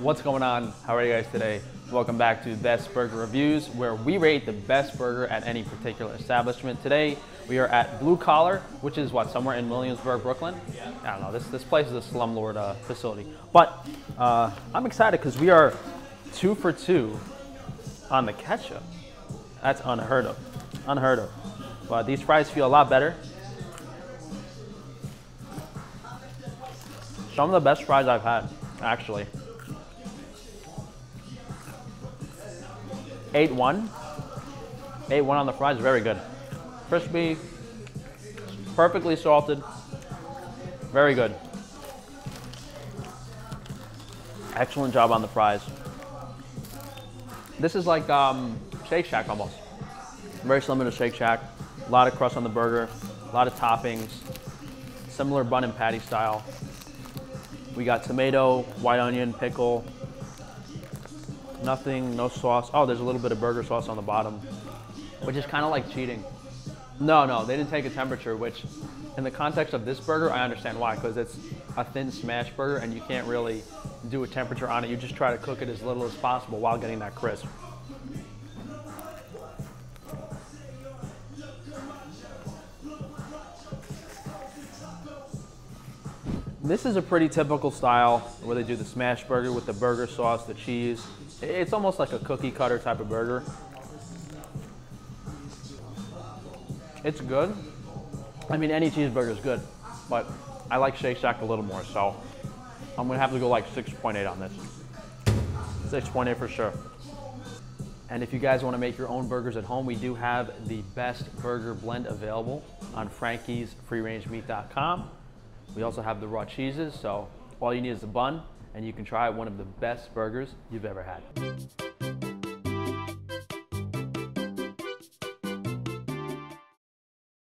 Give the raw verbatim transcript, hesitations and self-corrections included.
What's going on? How are you guys today? Welcome back to Best Burger Reviews, where we rate the best burger at any particular establishment. Today, we are at Blue Collar, which is what, somewhere in Williamsburg, Brooklyn? I don't know, this, this place is a slumlord uh, facility. But uh, I'm excited because we are two for two on the ketchup. That's unheard of, unheard of. But these fries feel a lot better. Some of the best fries I've had, actually. eight one. eight one on the fries, very good. Crispy, perfectly salted, very good. Excellent job on the fries. This is like um, Shake Shack almost. Very similar to Shake Shack. A lot of crust on the burger, a lot of toppings, similar bun and patty style. We got tomato, white onion, pickle, nothing, no sauce. Oh, there's a little bit of burger sauce on the bottom, which is kind of like cheating. No, no, they didn't take a temperature, which in the context of this burger, I understand why, because it's a thin smash burger and you can't really do a temperature on it. You just try to cook it as little as possible while getting that crisp. This is a pretty typical style where they do the smash burger with the burger sauce, the cheese. It's almost like a cookie cutter type of burger. It's good. I mean, any cheeseburger is good, but I like Shake Shack a little more, so I'm gonna have to go like six point eight on this. six point eight for sure. And if you guys wanna make your own burgers at home, we do have the best burger blend available on Frankie's free range meat dot com. We also have the raw cheeses, so all you need is a bun, and you can try one of the best burgers you've ever had.